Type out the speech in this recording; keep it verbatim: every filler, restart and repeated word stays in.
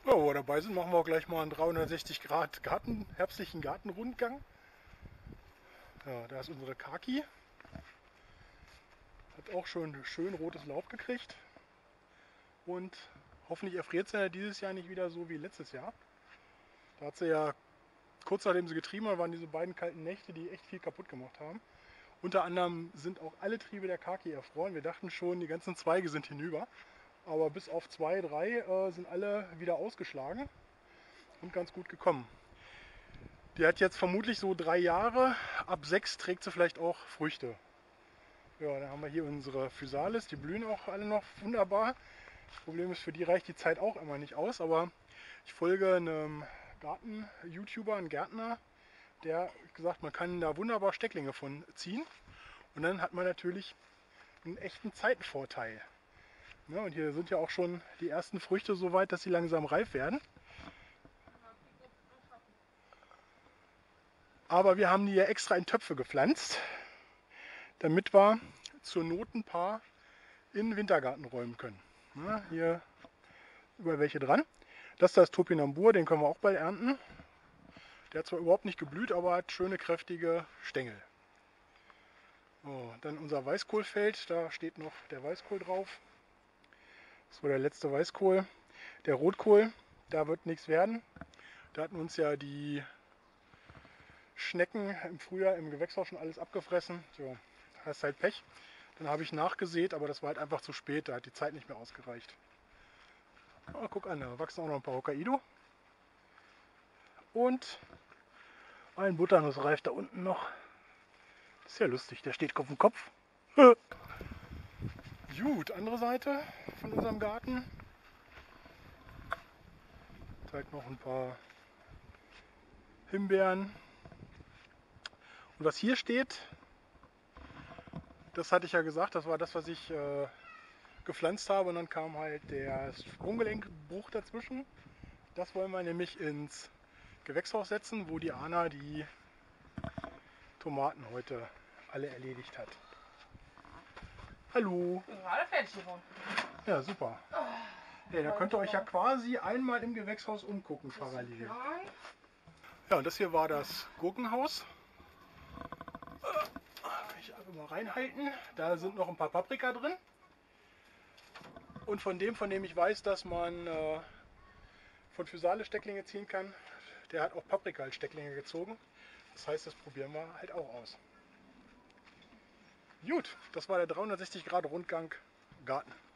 Ja, wo wir dabei sind, machen wir auch gleich mal einen dreihundertsechzig Grad Garten, herbstlichen Gartenrundgang. Ja, da ist unsere Kaki. Hat auch schon schön rotes Laub gekriegt. Und hoffentlich erfriert sie ja dieses Jahr nicht wieder so wie letztes Jahr. Da hat sie ja, kurz nachdem sie getrieben hat, waren diese beiden kalten Nächte, die echt viel kaputt gemacht haben. Unter anderem sind auch alle Triebe der Kaki erfroren. Wir dachten schon, die ganzen Zweige sind hinüber. Aber bis auf zwei, drei äh, sind alle wieder ausgeschlagen und ganz gut gekommen. Die hat jetzt vermutlich so drei Jahre. Ab sechs trägt sie vielleicht auch Früchte. Ja, dann haben wir hier unsere Physalis. Die blühen auch alle noch wunderbar. Das Problem ist, für die reicht die Zeit auch immer nicht aus. Aber ich folge einem Garten-YouTuber, einem Gärtner, der gesagt, man kann da wunderbar Stecklinge von ziehen. Und dann hat man natürlich einen echten Zeitenvorteil. Ja, und hier sind ja auch schon die ersten Früchte so weit, dass sie langsam reif werden. Aber wir haben die ja extra in Töpfe gepflanzt, damit wir zur Not ein paar in den Wintergarten räumen können. Ja, hier über welche dran. Das ist das Topinambur, den können wir auch bald ernten. Der hat zwar überhaupt nicht geblüht, aber hat schöne kräftige Stängel. So, dann unser Weißkohlfeld, da steht noch der Weißkohl drauf. Das war der letzte Weißkohl. Der Rotkohl, da wird nichts werden. Da hatten uns ja die Schnecken im Frühjahr im Gewächshaus schon alles abgefressen. So, hast halt Pech. Dann habe ich nachgesät, aber das war halt einfach zu spät. Da hat die Zeit nicht mehr ausgereicht. Oh, guck an, da wachsen auch noch ein paar Hokkaido. Und ein Butternuss reift da unten noch. Das ist ja lustig, der steht auf dem Kopf. Gut, andere Seite von unserem Garten. Zeigt noch ein paar Himbeeren. Und was hier steht, das hatte ich ja gesagt, das war das, was ich äh, gepflanzt habe. Und dann kam halt der Sprunggelenkbruch dazwischen. Das wollen wir nämlich ins Gewächshaus setzen, wo die Anna die Tomaten heute alle erledigt hat. Hallo! Ich bin gerade fertig geworden. Ja, super. Ja, da könnt ihr euch ja quasi einmal im Gewächshaus umgucken parallel. Ja, und das hier war das Gurkenhaus. Da kann ich einfach mal reinhalten. Da sind noch ein paar Paprika drin. Und von dem, von dem ich weiß, dass man äh, von Physalis Stecklinge ziehen kann, der hat auch Paprika als Stecklinge gezogen. Das heißt, das probieren wir halt auch aus. Gut, das war der dreihundertsechzig Grad Rundgang Garten.